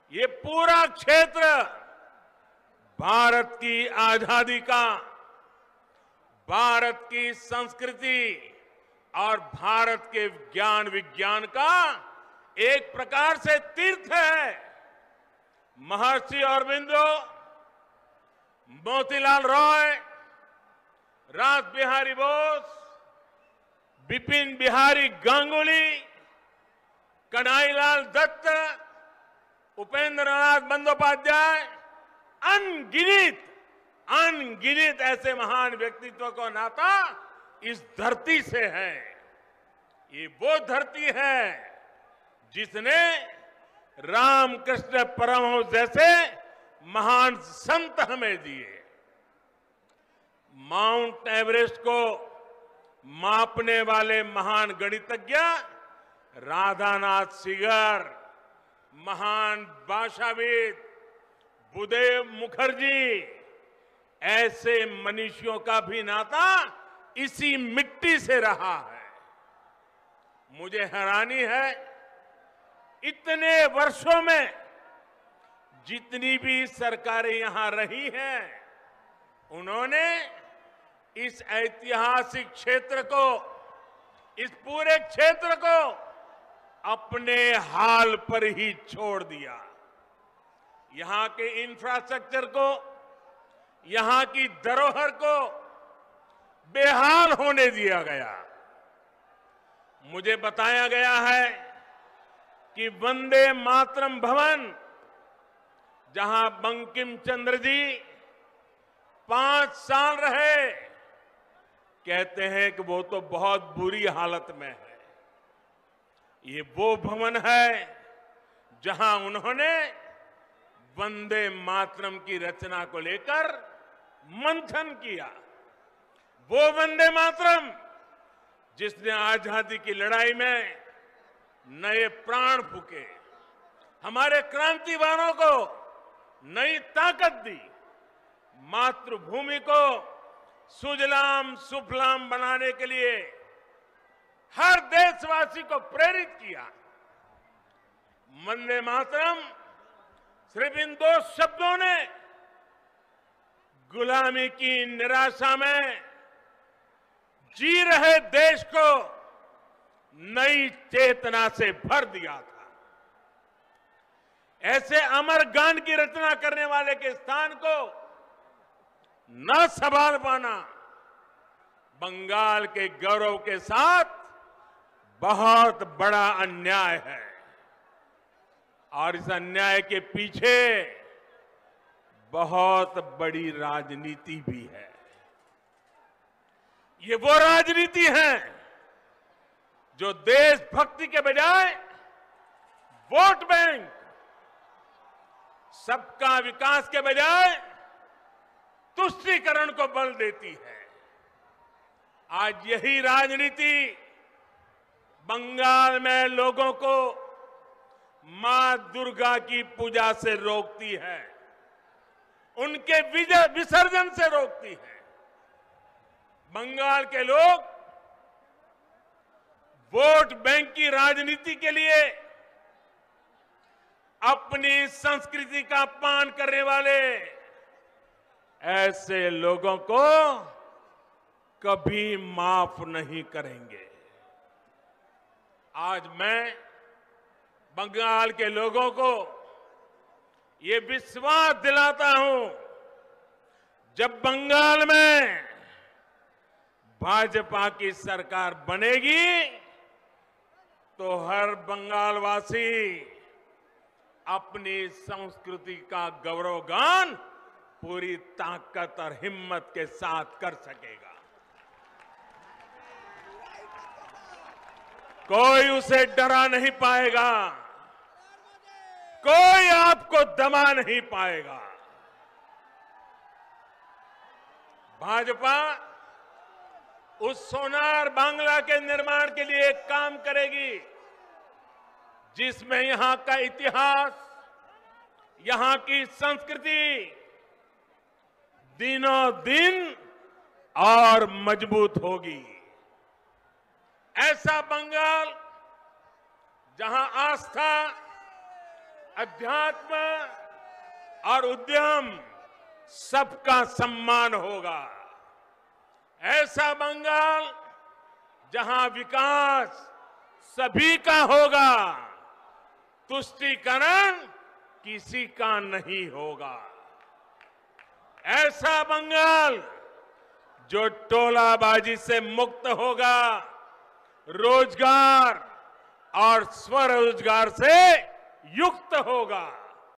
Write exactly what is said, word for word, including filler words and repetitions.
ये पूरा क्षेत्र भारत की आजादी का, भारत की संस्कृति और भारत के ज्ञान विज्ञान का एक प्रकार से तीर्थ है। महर्षि अरविंदो, मोतीलाल रॉय, रास बिहारी बोस, बिपिन बिहारी गांगुली, कन्हैयालाल दत्त, उपेंद्र नाथ बंदोपाध्याय, अनगिनत अनगिनत ऐसे महान व्यक्तित्व का नाता इस धरती से है। ये वो धरती है जिसने रामकृष्ण परमहंस जैसे महान संत हमें दिए। माउंट एवरेस्ट को मापने वाले महान गणितज्ञ राधानाथ सिगर, महान भाषाविद बुदेव मुखर्जी, ऐसे मनीषियों का भी नाता इसी मिट्टी से रहा है। मुझे हैरानी है, इतने वर्षों में जितनी भी सरकारें यहां रही हैं, उन्होंने इस ऐतिहासिक क्षेत्र को, इस पूरे क्षेत्र को अपने हाल पर ही छोड़ दिया। यहां के इंफ्रास्ट्रक्चर को, यहां की धरोहर को बेहाल होने दिया गया। मुझे बताया गया है कि वंदे मातरम भवन, जहां बंकिम चंद्र जी पांच साल रहे, कहते हैं कि वो तो बहुत बुरी हालत में है। ये वो भवन है जहां उन्होंने वंदे मातरम की रचना को लेकर मंथन किया। वो वंदे मातरम जिसने आजादी की लड़ाई में नए प्राण फूके, हमारे क्रांतिवानों को नई ताकत दी, मातृभूमि को सुजलाम सुफलाम बनाने के लिए हर देशवासी को प्रेरित किया। वंदे मातरम सिर्फ इन दो शब्दों ने गुलामी की निराशा में जी रहे देश को नई चेतना से भर दिया था। ऐसे अमर गान की रचना करने वाले के स्थान को न संभाल पाना बंगाल के गौरव के साथ बहुत बड़ा अन्याय है। और इस अन्याय के पीछे बहुत बड़ी राजनीति भी है। ये वो राजनीति है जो देशभक्ति के बजाय वोट बैंक, सबका विकास के बजाय तुष्टीकरण को बल देती है। आज यही राजनीति बंगाल में लोगों को मां दुर्गा की पूजा से रोकती है, उनके विजय विसर्जन से रोकती है। बंगाल के लोग वोट बैंक की राजनीति के लिए अपनी संस्कृति का अपमान करने वाले ऐसे लोगों को कभी माफ नहीं करेंगे। आज मैं बंगाल के लोगों को ये विश्वास दिलाता हूं, जब बंगाल में भाजपा की सरकार बनेगी तो हर बंगालवासी अपनी संस्कृति का गौरवगान पूरी ताकत और हिम्मत के साथ कर सकेगा। कोई उसे डरा नहीं पाएगा, कोई आपको दबा नहीं पाएगा। भाजपा उस सोनार बांग्ला के निर्माण के लिए एक काम करेगी जिसमें यहां का इतिहास, यहां की संस्कृति दिनों दिन और मजबूत होगी। ऐसा बंगाल जहां आस्था, अध्यात्म और उद्यम सबका सम्मान होगा। ऐसा बंगाल जहां विकास सभी का होगा, तुष्टीकरण किसी का नहीं होगा। ऐसा बंगाल जो टोलाबाजी से मुक्त होगा, रोजगार और स्वरोजगार से युक्त होगा।